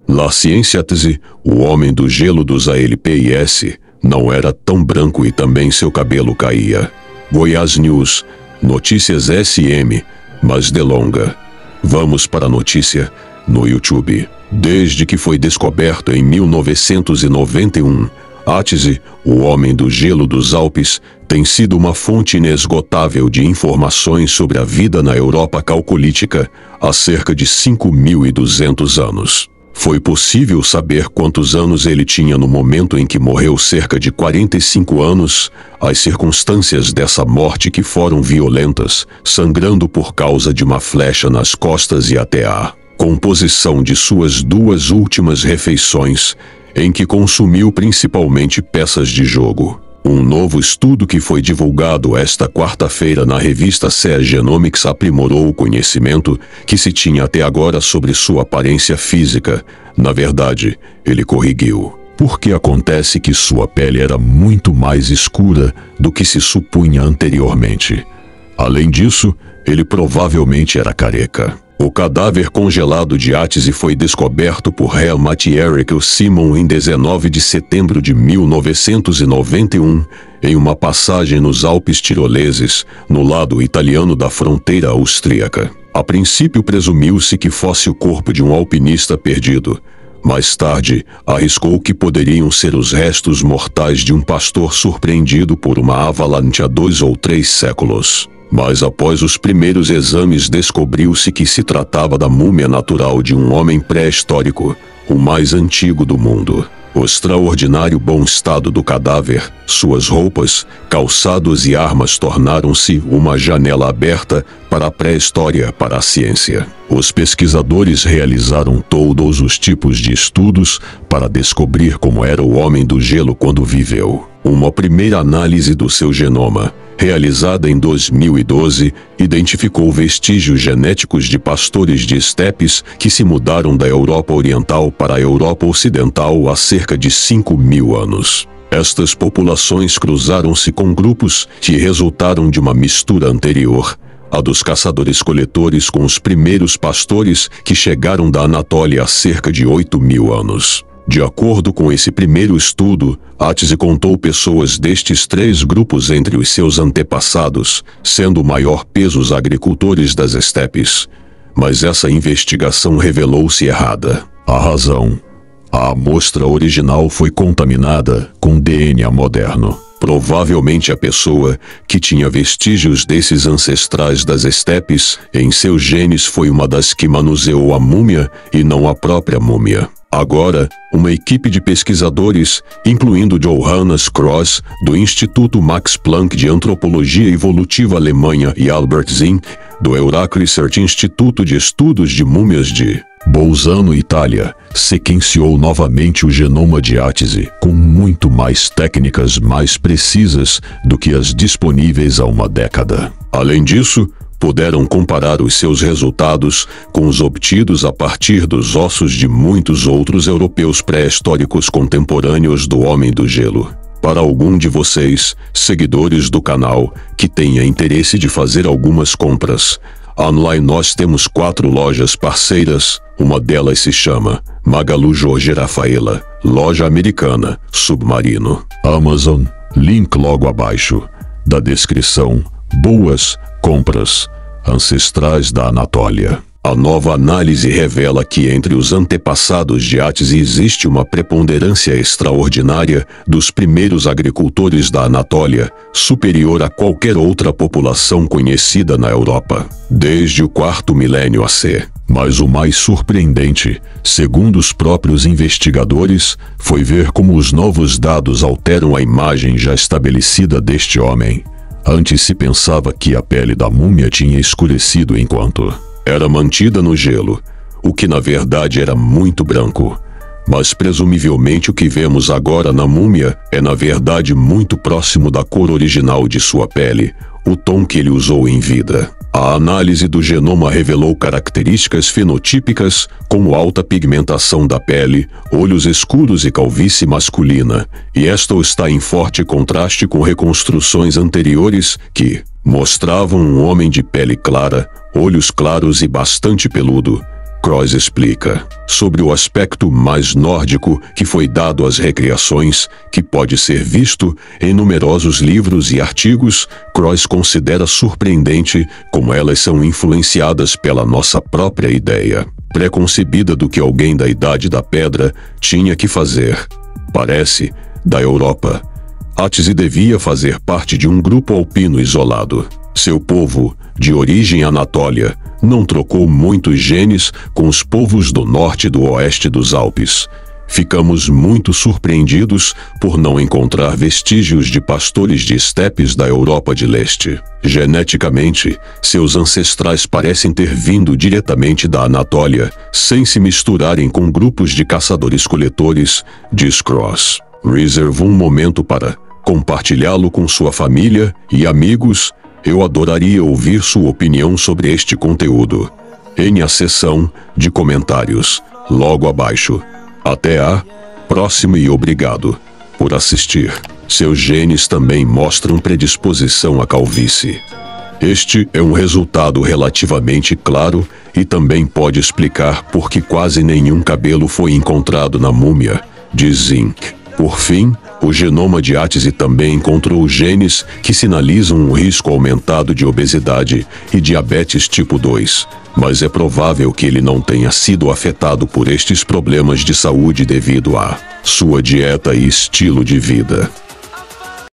La Ciênciatese, o homem do gelo dos ALPIS, não era tão branco e também seu cabelo caía. Goiás News, notícias SM, mas delonga. Vamos para a notícia no YouTube. Desde que foi descoberto em 1991, Atze, o homem do gelo dos Alpes, tem sido uma fonte inesgotável de informações sobre a vida na Europa calcolítica há cerca de 5.200 anos. Foi possível saber quantos anos ele tinha no momento em que morreu, cerca de 45 anos, as circunstâncias dessa morte que foram violentas, sangrando por causa de uma flecha nas costas e até a composição de suas duas últimas refeições, em que consumiu principalmente peças de jogo. Um novo estudo que foi divulgado esta quarta-feira na revista Cell Genomics aprimorou o conhecimento que se tinha até agora sobre sua aparência física. Na verdade, ele corrigiu. Porque acontece que sua pele era muito mais escura do que se supunha anteriormente. Além disso, ele provavelmente era careca. O cadáver congelado de Atze foi descoberto por Helmut Erik Simon em 19 de setembro de 1991, em uma passagem nos Alpes tiroleses, no lado italiano da fronteira austríaca. A princípio presumiu-se que fosse o corpo de um alpinista perdido. Mais tarde, arriscou que poderiam ser os restos mortais de um pastor surpreendido por uma avalanche há 2 ou 3 séculos. Mas após os primeiros exames descobriu-se que se tratava da múmia natural de um homem pré-histórico, o mais antigo do mundo. O extraordinário bom estado do cadáver, suas roupas, calçados e armas tornaram-se uma janela aberta para a pré-história para a ciência. Os pesquisadores realizaram todos os tipos de estudos para descobrir como era o homem do gelo quando viveu. Uma primeira análise do seu genoma, realizada em 2012, identificou vestígios genéticos de pastores de estepes que se mudaram da Europa Oriental para a Europa Ocidental há cerca de 5.000 anos. Estas populações cruzaram-se com grupos que resultaram de uma mistura anterior, a dos caçadores-coletores com os primeiros pastores que chegaram da Anatólia há cerca de 8.000 anos. De acordo com esse primeiro estudo, Atze contou pessoas destes 3 grupos entre os seus antepassados, sendo o maior peso os agricultores das estepes. Mas essa investigação revelou-se errada. A razão: a amostra original foi contaminada com DNA moderno. Provavelmente a pessoa que tinha vestígios desses ancestrais das estepes em seus genes foi uma das que manuseou a múmia e não a própria múmia. Agora, uma equipe de pesquisadores, incluindo Johannes Kross, do Instituto Max Planck de Antropologia Evolutiva Alemanha, e Albert Zink, do Eurac Research Instituto de Estudos de Múmias de Bolzano, Itália, sequenciou novamente o genoma de Atze com muito mais técnicas mais precisas do que as disponíveis há uma década. Além disso, puderam comparar os seus resultados com os obtidos a partir dos ossos de muitos outros europeus pré-históricos contemporâneos do Homem do Gelo. Para algum de vocês, seguidores do canal, que tenha interesse de fazer algumas compras, online nós temos 4 lojas parceiras. Uma delas se chama Magalu Jorge Rafaela, loja americana, Submarino. Amazon, link logo abaixo da descrição. Boas compras. Ancestrais da Anatólia. A nova análise revela que entre os antepassados de Atze existe uma preponderância extraordinária dos primeiros agricultores da Anatólia, superior a qualquer outra população conhecida na Europa, desde o 4º milênio AC. Mas o mais surpreendente, segundo os próprios investigadores, foi ver como os novos dados alteram a imagem já estabelecida deste homem. Antes se pensava que a pele da múmia tinha escurecido enquanto era mantida no gelo, o que na verdade era muito branco. Mas presumivelmente o que vemos agora na múmia é na verdade muito próximo da cor original de sua pele, o tom que ele usou em vida. A análise do genoma revelou características fenotípicas como alta pigmentação da pele, olhos escuros e calvície masculina, e esta está em forte contraste com reconstruções anteriores que mostravam um homem de pele clara, olhos claros e bastante peludo, Cross explica sobre o aspecto mais nórdico que foi dado às recriações, que pode ser visto em numerosos livros e artigos. Cross considera surpreendente como elas são influenciadas pela nossa própria ideia preconcebida do que alguém da Idade da Pedra tinha que fazer. Parece, da Europa. Átice devia fazer parte de um grupo alpino isolado. Seu povo, de origem anatólia, não trocou muitos genes com os povos do norte e do oeste dos Alpes. Ficamos muito surpreendidos por não encontrar vestígios de pastores de estepes da Europa de Leste. Geneticamente, seus ancestrais parecem ter vindo diretamente da Anatólia, sem se misturarem com grupos de caçadores-coletores, diz Cross. Reserva um momento para compartilhá-lo com sua família e amigos. Eu adoraria ouvir sua opinião sobre este conteúdo. Em a seção de comentários, logo abaixo. Até a próxima e obrigado por assistir. Seus genes também mostram predisposição à calvície. Este é um resultado relativamente claro e também pode explicar por que quase nenhum cabelo foi encontrado na múmia, diz Zink. Por fim, o genoma de Átice também encontrou genes que sinalizam um risco aumentado de obesidade e diabetes tipo 2, mas é provável que ele não tenha sido afetado por estes problemas de saúde devido à sua dieta e estilo de vida.